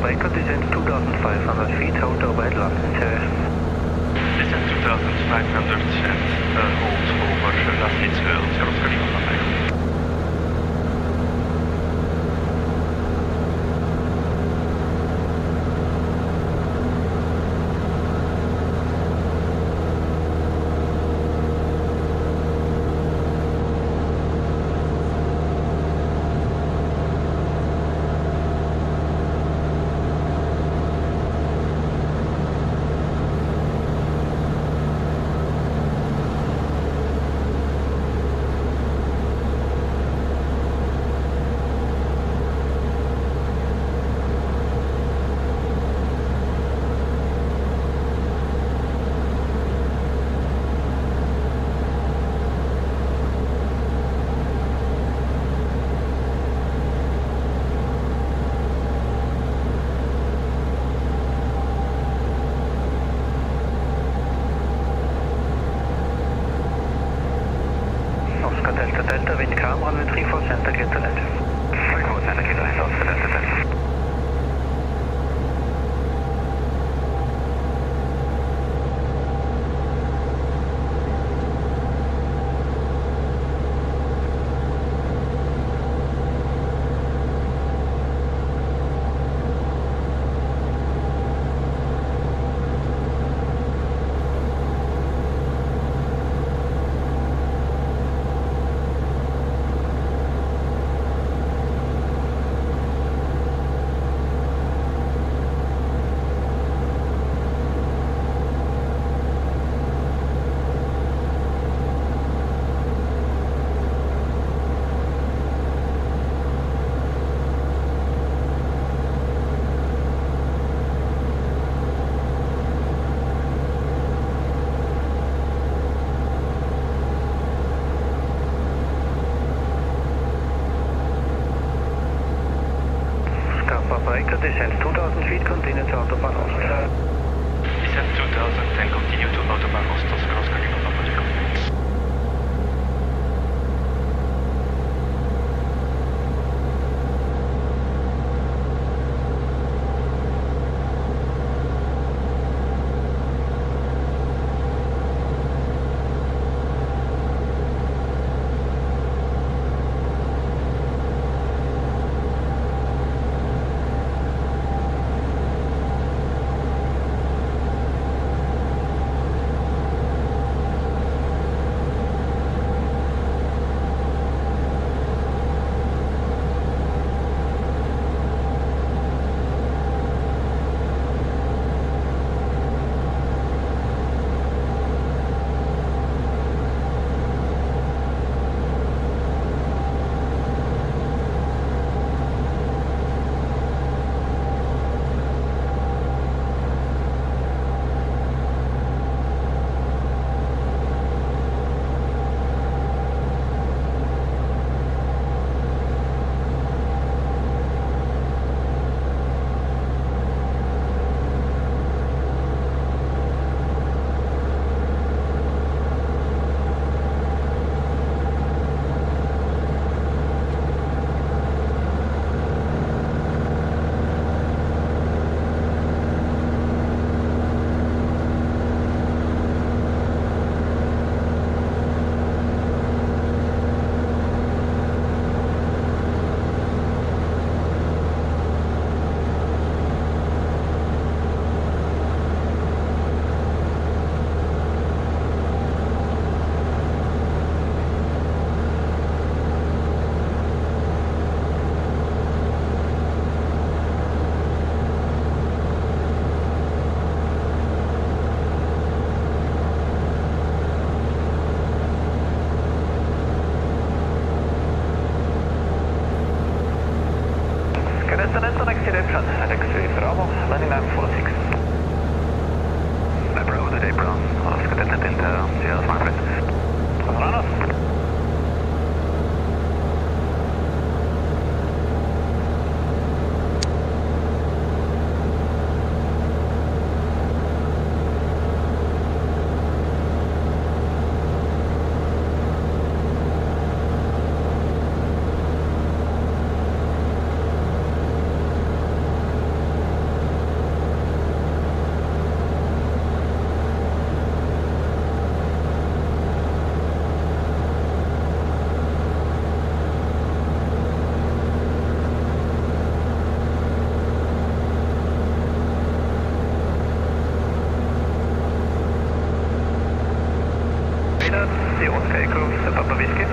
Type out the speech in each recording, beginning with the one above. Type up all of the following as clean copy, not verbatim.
Breaker, descend 2,500 feet, hold over headland. Descend 2,500 and hold over last it's rozkażona na break. Delta, wind calm, runway 34 center, clear to land. 34 center, clear to land, Oscar Delta Delta. Breaker, descend 2,000 feet, continue to Autobahn Ost. Descend 2,000 and continue to Autobahn Ost, rozkażona na break. Destination acceleration at X-ray Bravo, landing 946. Bravo today, Brown. Oscar Delta Delta, Sierra Manfred. Runners. frequency Oscar Echo Victor Papa Whiskey.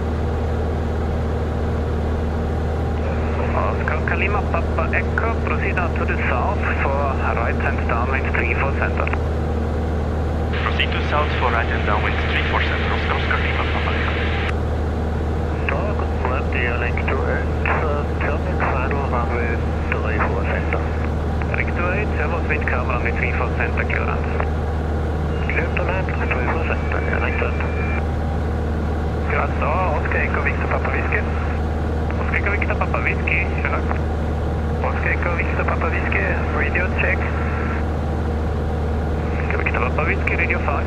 Oscar Lima Papa Echo, proceed on to the south for right hand downwind 34 center. Proceed to south for right and downwind 34 center. Oscar Lima Papa Echo. Good plan, dear link to end, turning final runway 34 center. Link to 8, servos wind calm runway 34 center, clearance. Clear to land, 34 center, yeah, link to end. Graz Tower, Oscar Echo Victor Papa Whiskey. Oscar Echo Victor Papa Whiskey, schön. Oscar Echo Victor Papa Whiskey, radio check. Oscar Victor Papa Whiskey, radio 5.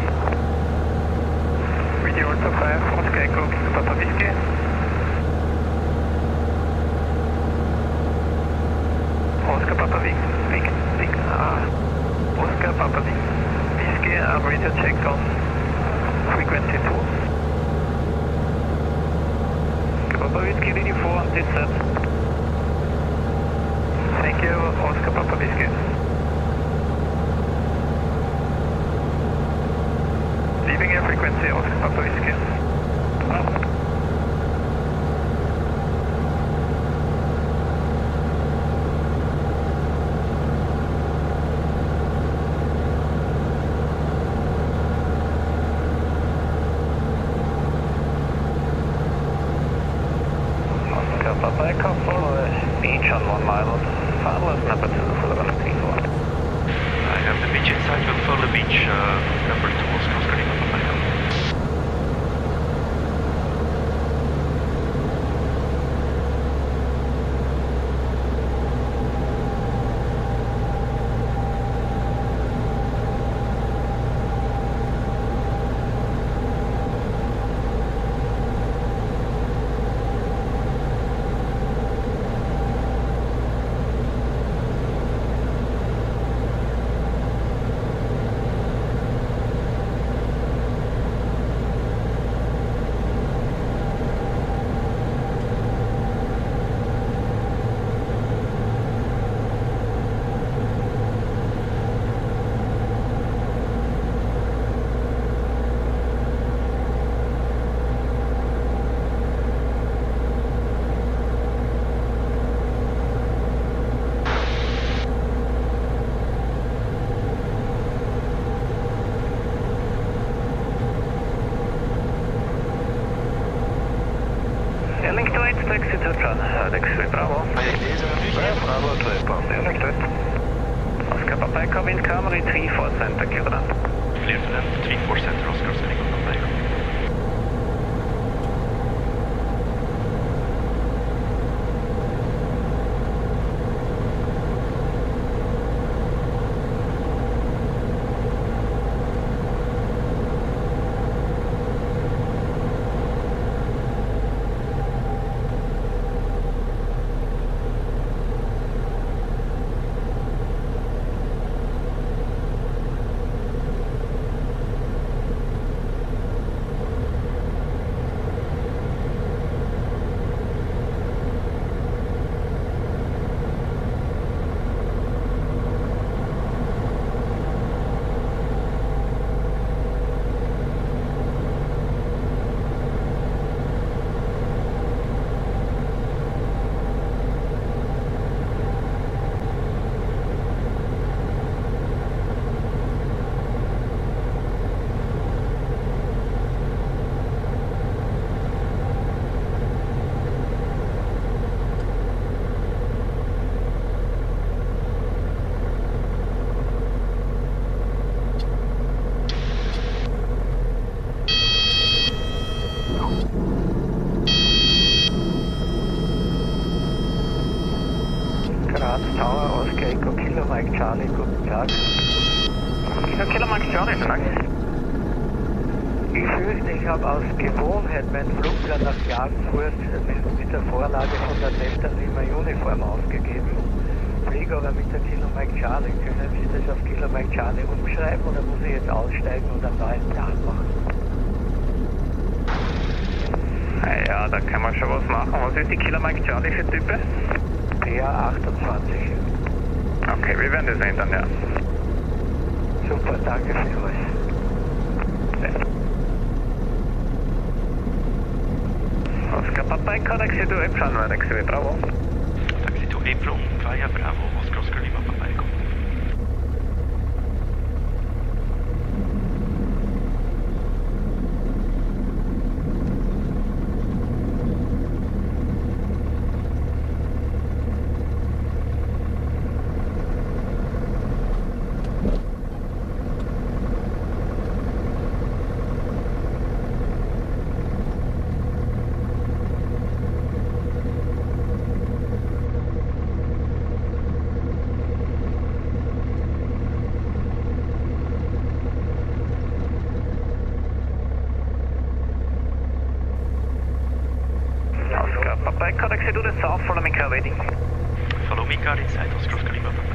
Radio also 5, Oscar Echo Victor Papa Whiskey. Oscar Papa Oscar Papa Whiskey, radio check on frequency 2. Oscar Papa Whiskey, radio 4 on this set. Thank you, Oscar Papa Whiskey. Leaving air frequency, Oscar Papa Whiskey. Papa Echo, follow the beach on 1 mile, final is number 2 for the runway 34. I have the beach inside, will follow the beach, number 2, Oscar Lima Papa Echo. Link to 8, taxi to John, X-ray Bravo. Bravo to 8, link to 8. Oscar Papa Echo, wind calm, 34 center, clear to land. Clear to land, 34 center, Oscar Lima Papa Echo. Graz Tower, Oscar Echo Kilo Mike Charlie, guten Tag. Kilo Mike Charlie, vielen Dank. Ich fürchte, ich habe aus Gewohnheit meinen Flugplan nach Klagenfurt mit der Vorlage von der Delta Lima Uniform ausgegeben. Fliege aber mit der Kilo Mike Charlie. Können Sie das auf Kilo Mike Charlie umschreiben oder muss ich jetzt aussteigen und einen neuen Plan machen? Ja, da kann man schon was machen. Was ist die Kilo Mike Charlie für Type? Ja, 28. Okay, wir werden das ändern, ja. Super, danke vielmals. Ja. Papa, taxi to Epsilon, taxi Bravo. Taxi to Epsilon via Bravo, Oscar Lima, Papa Echo. Oscar Papa, taxi to the south, follow me car waiting. Follow me car inside, Oscar Lima, Papa